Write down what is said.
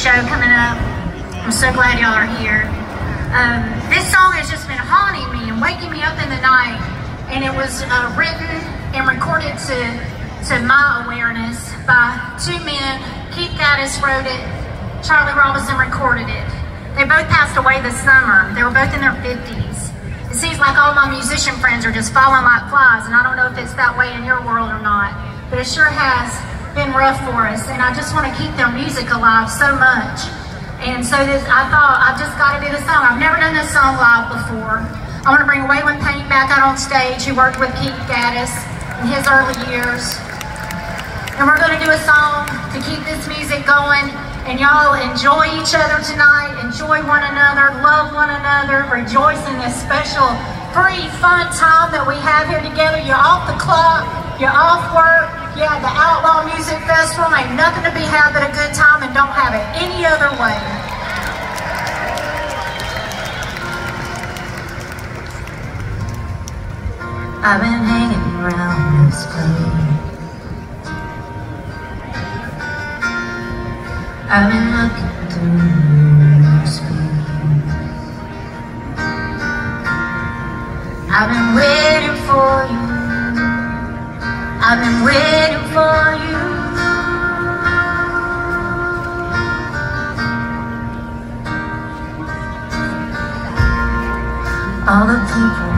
show coming up. I'm so glad y'all are here. This song has just been haunting me and waking me up in the night, and it was written and recorded to my awareness by two men. Keith Gaddis wrote it, Charlie Robinson recorded it. They both passed away this summer. They were both in their 50s. It seems like all my musician friends are just falling like flies, and I don't know if it's that way in your world or not, but it sure has been rough for us, and I just want to keep their music alive so much. And so I thought, I've just got to do this song. I've never done this song live before. I want to bring Waylon Payne back out on stage, who worked with Keith Gaddis in his early years. And we're going to do a song to keep this music going. And y'all enjoy each other tonight, enjoy one another, love one another, rejoice in this special, free, fun time that we have here together. You're off the clock, you're off work, you're at the Outlaw Music Festival. Ain't nothing to be had but a good time, and don't have it any other way. I've been hanging around this place. I've been looking through your screen. I've been waiting for you. I've been waiting for you. All the people